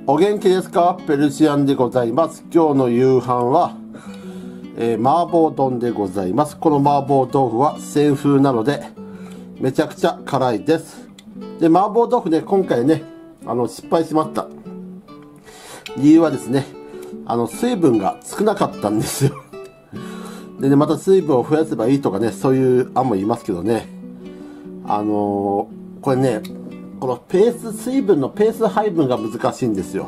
お元気ですか？ペルシアンでございます。今日の夕飯は、麻婆丼でございます。この麻婆豆腐は西風なのでめちゃくちゃ辛いです。で、麻婆豆腐ね、今回ね、失敗しました。理由はですね、水分が少なかったんですよ。でね、また水分を増やせばいいとかね、そういう案も言いますけどね、これね、この水分のペース配分が難しいんですよ。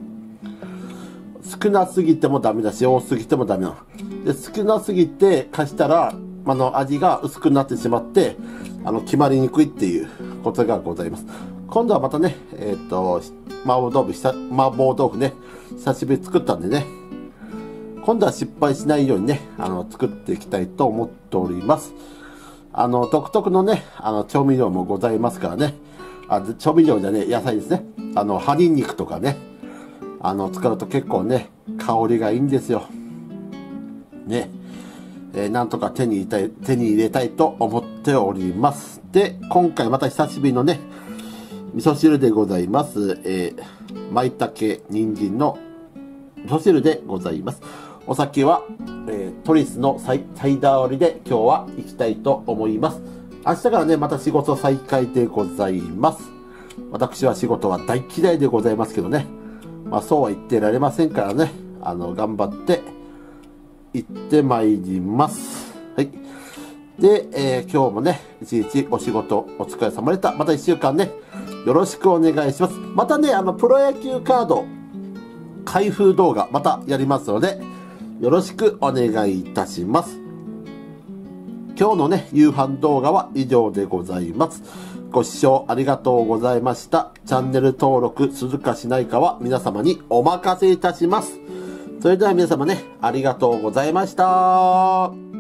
少なすぎてもダメだし、多すぎてもダメなの。で、少なすぎて足したら、味が薄くなってしまって、決まりにくいっていうことがございます。今度はまたね、麻婆豆腐ね、久しぶりに作ったんでね、今度は失敗しないようにね、作っていきたいと思っております。独特のね、調味料もございますからね。調味料じゃね、野菜ですね。葉ニンニクとかね、使うと結構ね、香りがいいんですよ。ね。なんとか手に入れたいと思っております。で、今回また久しぶりのね、味噌汁でございます。舞茸、人参の味噌汁でございます。お酒は、トリスのサイダー割りで今日は行きたいと思います。明日からね、また仕事再開でございます。私は仕事は大嫌いでございますけどね。そうは言ってられませんからね。頑張って行ってまいります。はい。で、今日もね、一日お仕事お疲れ様でした。また一週間ね、よろしくお願いします。またね、プロ野球カード開封動画またやりますので、よろしくお願いいたします。今日のね、夕飯動画は以上でございます。ご視聴ありがとうございました。チャンネル登録するかしないかは皆様にお任せいたします。それでは皆様ね、ありがとうございました。